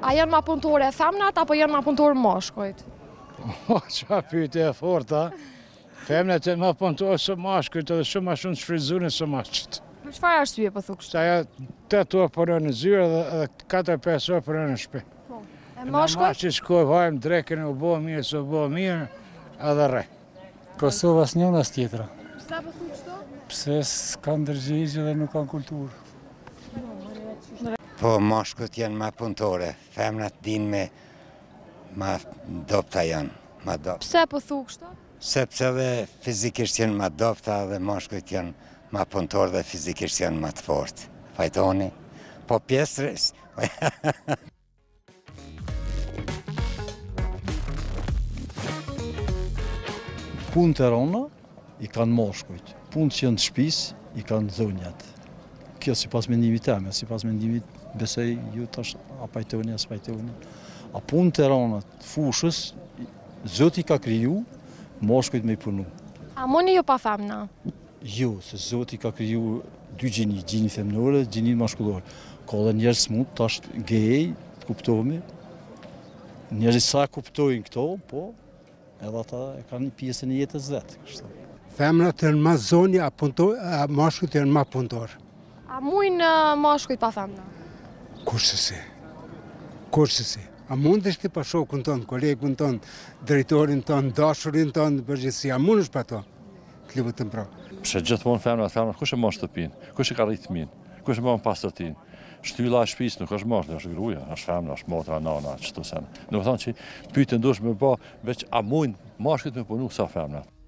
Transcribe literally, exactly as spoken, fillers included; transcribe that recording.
A janë ma punëtore femnat apo janë ma punëtore mashkujt? O, qa pyetje e forta. Femnat janë ma punëtore se mashkujt edhe shumë ma shumë të shfrytzuar se mashkujt. Për çfarë arsye po thuksh? Se ajo tetë orë punon në zyrë edhe katër pesë orë punon në shtëpi. E mashkujt? Mashkujt shkoj vajmë drekën u bë mirë, s'u bë mirë, edhe rre. Kosova s'njon as tjetra. Pse po thuksh kështu? Pse s'kan ndërgjegje dhe nuk kanë kulturë. Po, mashkujt janë ma punëtore, femnat din me ma dopta janë, ma dopta. Pse po thuksh kështu? Sepse dhe fizikisht janë ma dopta dhe mashkujt janë ma punëtorë dhe fizikisht janë ma të fortë. Fajtoni? Po pjesërës. Punë të rona i kanë mashkujt, punë që janë të shtëpis i kanë zonjat. Kjo si pas mendimit teme, si pas mendimit besoj ju tash a pajtoni, as pajtoni. A punë të rona të fushës, Zoti ka kriju, mashkujt me i punu. A moni ju pa femna? Jo, se Zoti ka kriju dy gjini, gjini femnore, gjini mashkullore. Ka dhe njerës mund tash gej, të kuptohemi. Njerës sa kuptojnë këto, po, edhe ata e kanë një pjesën e jetës vetë. Femnat janë ma zonja, a mashkujt janë ma punëtorë. A mujnë mashkujt pa femna? Kurse si, kurse si. A mund është ti pa shokun tonë, kolegun tonë, drejtorin tonë, dashurin tonë, përgjithësi, a mund është pa to? Klivët të mpro. Pse gjithmonë femnat, femnat, kush e ma shtëpinë, kush e ka rritmin, kush e ma në pastërtin. Shtylla e shtëpisë nuk është mashkull, është gruaja, është femna, është motra, nana, çdo sen. Do të thonë që pyetën dush më bë veç a mund mashkullit me punu sa femnat.